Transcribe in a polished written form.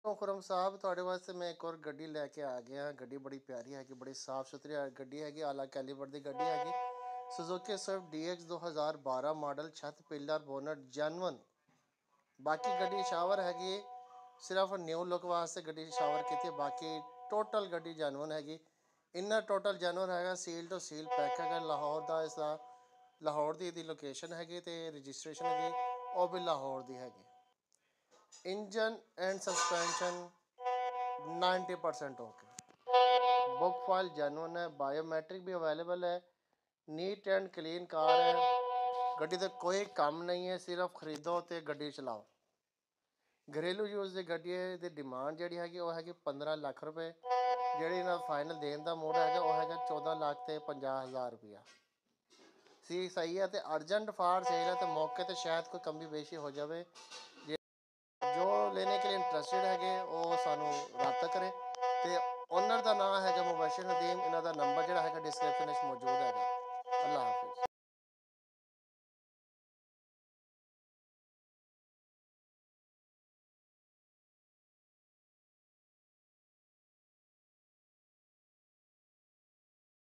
खुरम साहब ਤੁਹਾਡੇ ਵਾਸਤੇ ਮੈਂ ਇੱਕ ਹੋਰ ਗੱਡੀ ਲੈ ਕੇ ਆ ਗਿਆ। ਗੱਡੀ ਬੜੀ ਪਿਆਰੀ ਹੈਗੀ, ਬੜੀ ਸਾਫ ਸੁਥਰੀ ਗੱਡੀ ਹੈਗੀ, ਆਲਾ ਕੈਲੀਬਰ ਦੀ ਗੱਡੀ ਹੈਗੀ। ਸੁਜ਼ੂਕੀ ਸਵਿਫਟ DX 2012 ਮਾਡਲ, ਛੱਤ ਪਿਲਰ ਬੋਨਟ ਜੈਨੂਅਨ। ਬਾਕੀ ਗੱਡੀ ਸ਼ਾਵਰ ਹੈਗੀ, ਸਿਰਫ ਨਿਊ ਲੁੱਕ ਵਾਸਤੇ ਗੱਡੀ ਸ਼ਾਵਰ ਕੀਤੀ, ਬਾਕੀ ਟੋਟਲ ਗੱਡੀ ਜੈਨੂਅਨ ਹੈਗੀ। ਇੰਨਾ ਟੋਟਲ ਜੈਨੂਅਨ ਹੈਗਾ, ਸੀਲ ਟੂ ਸੀਲ ਪੈਕ ਹੈਗਾ। ਲਾਹੌਰ ਦਾ ਇਸਦਾ ਲਾਹੌਰ ਦੀ ਇਹਦੀ ਲੋਕੇਸ਼ਨ ਹੈਗੀ ਅਤੇ ਰਜਿਸਟ੍ਰੇਸ਼ਨ ਹੈਗੀ ਉਹ ਵੀ ਲਾਹੌਰ ਦੀ ਹੈਗੀ। Engine and suspension 90% okay. Book file genuine है, बायोमेट्रिक भी अवेलेबल है, नीट एंड क्लीन कार है। गड्डी का कोई काम नहीं है, सिर्फ खरीदो तो गड्डी चलाओ। घरेलू यूज़ की गड्डी की डिमांड जी हैगी वो हैगी 15 लाख रुपए। जी फाइनल देने का मूड है वो है 14 लाख तो 50,000 रुपया। सही है तो अर्जेंट फार सेल है तो मौके पर शायद कोई कमी बेशी हो जाए। जो लेने के लिए इंटरस्टेड है वो सानू रब्ता करे। तो ओनर का नाम है मुबशर नदीम, इन्हों का नंबर जोड़ा है डिस्क्रिप्शन में मौजूद है। अल्लाह हाफिज़।